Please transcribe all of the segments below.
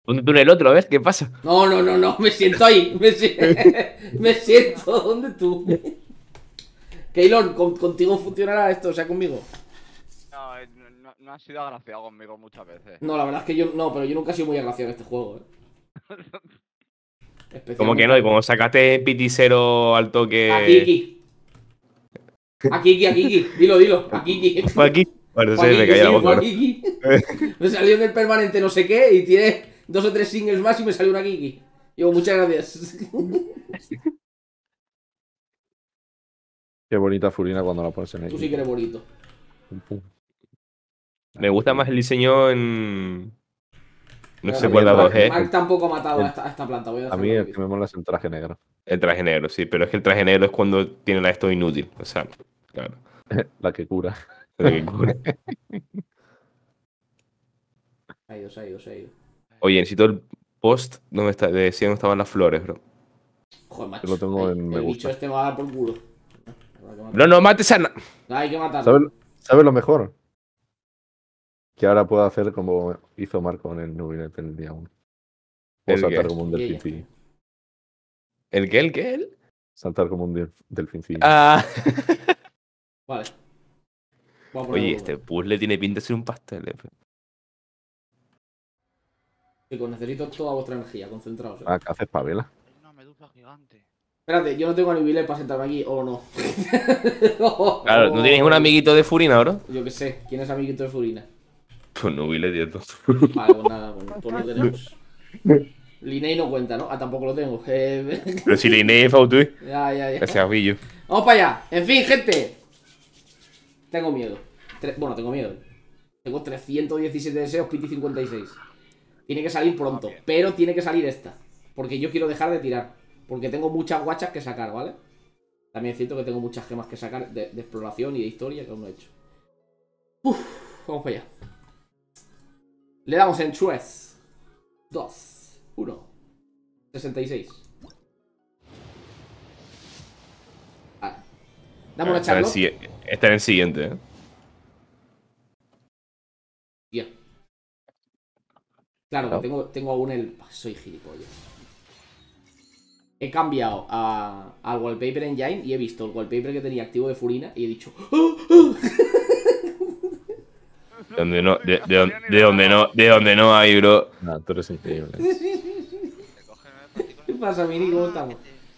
Ponte tú en el otro, a ver qué pasa. No, me siento ahí. Me siento. ¿Dónde tú? Keylor, ¿contigo funcionará esto? O sea, conmigo. No has sido agraciado conmigo muchas veces. No, la verdad es que yo. No, pero yo nunca he sido muy agraciado en este juego, Como que Especialmente. no, y como sacaste Piticero al toque. A Kiki. Dilo. A Kiki. Fue aquí. Bueno, Fue sí, a me Kiki, caía la sí, boca, fue a bro. Kiki. Me salió en el permanente no sé qué y tiene 2 o 3 singles más y me salió una Kiki. Digo, muchas gracias. Qué bonita Furina cuando la pones en Tú equipo. sí que eres bonito. Me gusta más el diseño en. No sé A mí cuál el de traje- dos es. Mark tampoco ha matado a esta planta. Voy a A hacer mí una el que review. me mola es el traje negro. El traje negro, sí, pero es que el traje negro es cuando tiene la esto inútil. O sea, claro. La que cura. Es lo que cura. Se ha ido. Oye, necesito el post donde está, de decía dónde estaban las flores, bro. Joder, macho. Yo lo tengo en me el gusta. bicho este va a dar por culo. Bro, no mates a Hay que matarlo. ¿Sabes lo mejor? Que ahora puedo hacer como hizo Marco en el Nubinet en el día 1. O ¿El saltar qué? como un delfincillo. ¿El qué? ¿El qué? ¿El? Saltar como un delfincillo. Ah. Vale. Voy a poner Oye, volumen. este puzzle tiene pinta de ser un pastel, Chicos, necesito toda vuestra energía. Concentraos. Ah, ¿qué haces, Pavela? Hay una medusa gigante. Espérate, yo no tengo niveles para sentarme aquí o no. Claro, ¿no tienes un amiguito de Furina, bro? Yo qué sé. ¿Quién es amiguito de Furina? Pues no le tío. Vale, pues nada, pues no tenemos. Linney no cuenta, ¿no? Ah, tampoco lo tengo. Pero si le inés Fautui. Ya. Gracias, Billo. Vamos para allá. En fin, gente. Tengo miedo. Bueno, tengo miedo. Tengo 317 deseos, Pity 56. Tiene que salir pronto, pero tiene que salir esta. Porque yo quiero dejar de tirar. Porque tengo muchas guachas que sacar, ¿vale? También es cierto que tengo muchas gemas que sacar de exploración y de historia que aún no he hecho. Vamos para allá. Le damos en 3, 2, 1. 66. Vale. Dame una charla. Está en el siguiente, ¿eh? Ya. Claro, que tengo aún el... Soy gilipollas. He cambiado al Wallpaper Engine y he visto el wallpaper que tenía activo de Furina y he dicho... De donde no hay, bro. Nah, tú eres increíble. ¿Qué pasa, Mini? ¿Cómo estamos?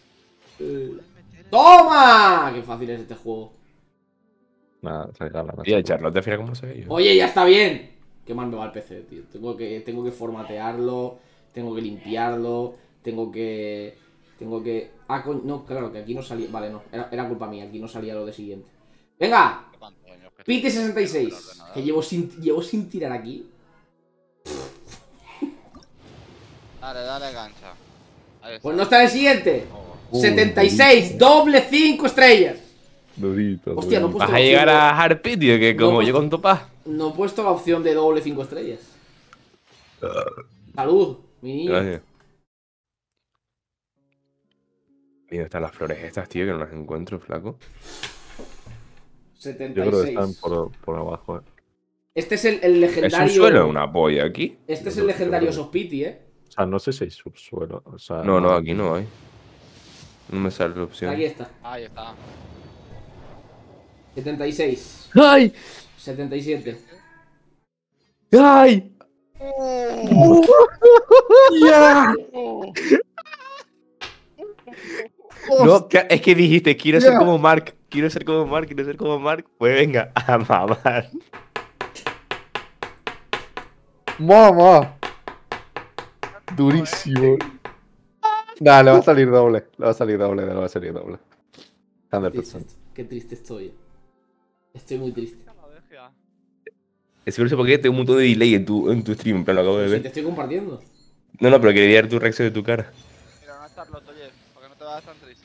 ¡Toma! ¡Qué fácil es este juego! Nada, se regala. Y el Charlotte, fíjate cómo se ve yo. Oye, ya está bien. Qué mal me va el PC, tío. Tengo que formatearlo, tengo que limpiarlo, tengo que... Ah, no, claro, que aquí no salía... Vale, no, era culpa mía, aquí no salía lo de siguiente. ¡Venga! Pite 66. Que llevo sin tirar aquí. Dale, gancha. Pues no está en el siguiente. Oh. 76, doble 5 estrellas. Durito. Hostia, no he puesto Vas a llegar a Harpy, tío, que como No, yo con tu paz. No he puesto la opción de doble 5 estrellas. Salud, mi niño. Gracias. Mira, están las flores estas, tío, que no las encuentro, flaco. Yo creo que 76. están por abajo, Este es el legendario. ¿Es un suelo una polla aquí? Este es el legendario Sospiti, O sea, no sé si hay subsuelo. O sea, No, aquí no hay. No me sale la opción. Aquí está. Ahí está. 76. ¡Ay! 77. ¡Ay! ¡Ya! No, es que dijiste, quiero ser como Mark. Quiero ser como Mark. Pues venga, a mamar. ¡Mamá! Durísimo. Nah, le va a salir doble. 100%. Qué triste estoy. Estoy muy triste. Es que no sé por qué tengo un montón de delay en tu stream, en plan lo acabo de Si ver. te estoy compartiendo. No, pero quería ver tu reacción de tu cara. Mira, una Charlotte, oye, para que no te vayas tan triste.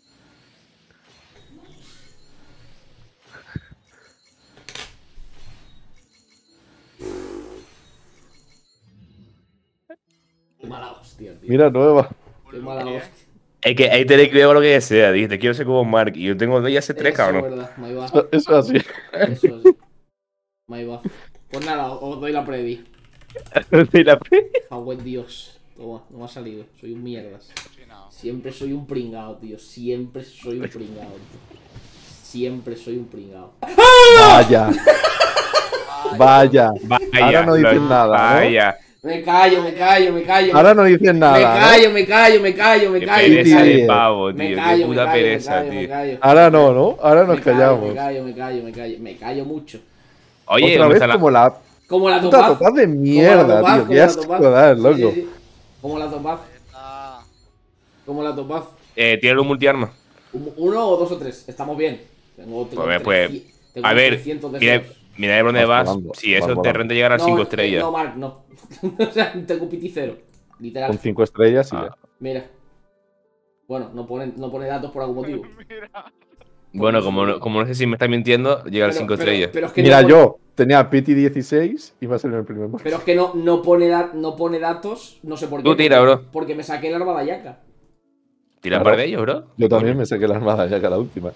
Qué mala hostia, tío. Mira, nueva. Qué mala hostia. Es que ahí te le escribo lo que sea. Dijiste, quiero ser como Mark. Y yo tengo de hace 3, Eso es cabrón. verdad, me Eso es así. Eso es. Me va. Pues nada, os doy la predi. De la P. Ah, buen Dios. Toma, no me ha salido. Soy un mierdas. Sí, no. Siempre soy un pringao, tío. Siempre soy un pringao, tío. Siempre soy un pringao. Vaya. Vaya. Vaya. Ahora no dicen nada, ¿no? Vaya. Me callo, me callo, me callo. Ahora no dicen nada. Me ¿no? callo, me callo, me callo, me Qué callo. Me pereza callo. de pavo, tío. Me Qué callo, me puta callo, me pereza, callo, me tío. callo. Ahora no, ¿no? Ahora nos Me callo, callamos. me callo, me callo, me callo. Me callo mucho. Oye, Otra me vez está como la Como la puta topaz. topaz de mierda, tío. Como Qué la asco topaz. das, Sí, loco. sí, sí. Como la topaz. Ah, Como la topaz. Tíralo un multiarma. Uno o dos o tres. Estamos bien. Tengo Pues, 300, tengo a ver, 300 mira, deseos. mira de dónde Vas vas. volando, Si vas eso te volando. renta llegar a 5 estrellas. No, Mark, no. O sea, tengo piti cero. Literal. Con 5 estrellas y Ah. ya. Mira. Bueno, no pone datos por algún motivo. mira. Bueno, como no sé si me está mintiendo, llega a 5 estrellas. Pero es que Mira, no pone- yo tenía Pity 16 y va a ser el primer Pero es que no pone datos, no sé por qué. Tú tira, porque, bro. porque me saqué el arma de Ayaka. Tira Claro. par de ellos, bro. Yo también Coño. me saqué la armada ya que la última.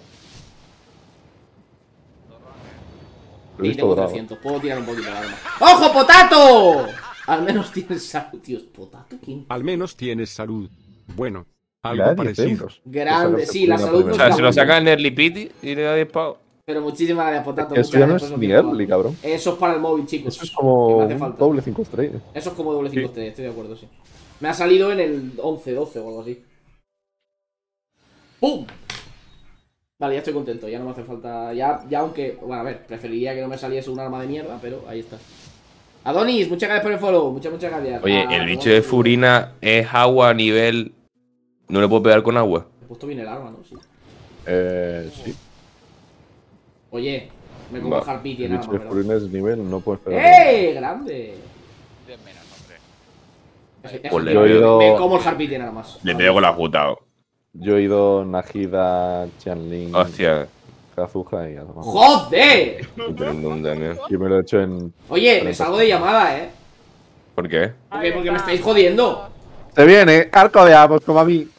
Lo he Y visto tengo dorado. 300, puedo tirar un poquito el arma. ¡Ojo, Potato! Al menos tienes salud, tío. ¿Potato quién? Al menos tienes salud. Bueno, Ya, algo 10 parecido. euros. Grande, Pues sí, la sacarse salud una no O es sea, la si lo buena. sacan en Early Pity y le da 10 pavos. Pero muchísimas gracias, Potato. Eso muchas ya no gracias es por ni esos 10 early, pavos. cabrón. Eso es para el móvil, chicos. Eso es que como me hace un falta. doble 5 estrellas. Eso es como doble 5 estrellas, estoy de acuerdo, sí. Me ha salido en el 11, 12 o algo así. ¡Pum! Vale, ya estoy contento, ya no me hace falta. Ya aunque, bueno, a ver, preferiría que no me saliese un arma de mierda, pero ahí está. Adonis, muchas gracias por el follow, muchas gracias. Oye, Ah, el bicho bueno, de Furina es agua a nivel. No le puedo pegar con agua. He puesto bien el arma, ¿no? Sí. Sí. Oye, me como Va, el Harpy el tiene bicho arma, de ¿verdad? Furina es nivel, no puedes pegar. ¡Eh! ¡Grande! 10 menos, hombre. Pues le Yo he ido- Me como el Harpy tiene armas. Le pego con la puta. Yo he ido Najida, Chanling, Hostia. Kazuha y Azuma. ¡Joder! También. Yo me lo he hecho en. Oye, me salgo de llamada, ¿eh? ¿Por qué? Porque me estáis jodiendo. Se viene, arco de Amos, como a mí.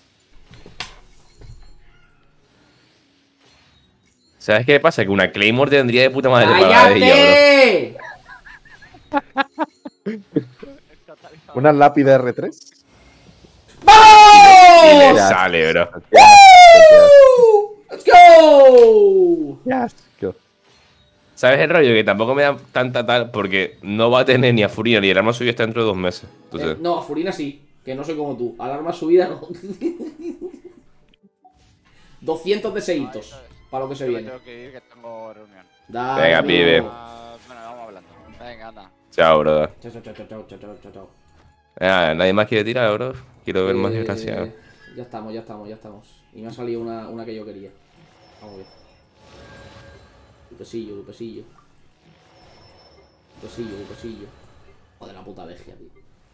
¿Sabes qué pasa? Que una Claymore tendría de puta madre para ella, ¡Cállate! Una lápida R3. bro. Y ¡Vamos! le sale, bro. ¡Let's go! Asco. ¿Sabes el rollo? Que tampoco me da tanta tal porque no va a tener ni a Furina ni el arma suyo hasta dentro de 2 meses. Entonces, No, a Furina sí, que no soy como tú. Alarma subida no. 200 deseitos para lo que se Yo me viene. tengo que ir, que tengo reunión. Dale, Venga, amigo. pibe. Bueno, vamos hablando. Venga, anda. chao, bro. Chao, chao, chao, chao, chao, chao, chao, chao. ¿Nadie más quiere tirar, bro? Quiero ver más desgraciado. Ya estamos, ya estamos, ya estamos. Y me ha salido una que yo quería. Vamos a ver. Lupesillo, lupesillo. Lupesillo, lupesillo. Joder, la puta vegia, tío.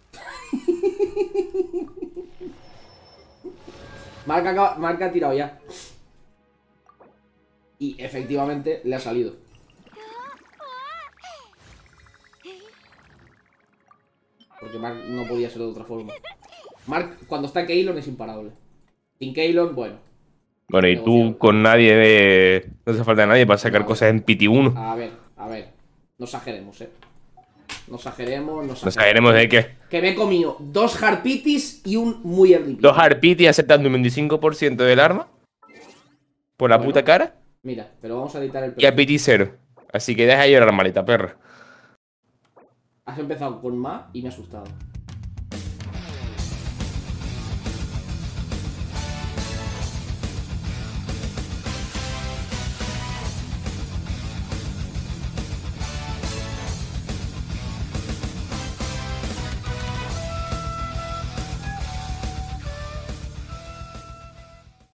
Marca ha tirado ya. Y efectivamente le ha salido. Porque Mark no podía ser de otra forma. Mark, cuando está Keylon, es imparable. Sin Keylon, bueno. Bueno, y Negociado. tú con nadie de. No hace falta nadie para sacar No. cosas en PT1. A ver. No exageremos, No exageremos, No sabremos de qué. Que me he comido 2 Harpitis y un muy early. 2 Harpiti aceptando un 25% del arma. Por la Bueno. puta cara. Mira, pero vamos a editar el Y a perfil. PT 0. Así que deja llorar, maleta perra. Has empezado con Ma y me ha asustado.